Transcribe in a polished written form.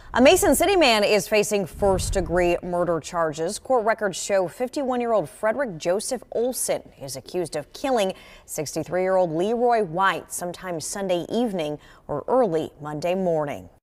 A Mason City man is facing first-degree murder charges. Court records show 51-year-old Frederick Joseph Olson is accused of killing 63-year-old Leroy White sometime Sunday evening or early Monday morning.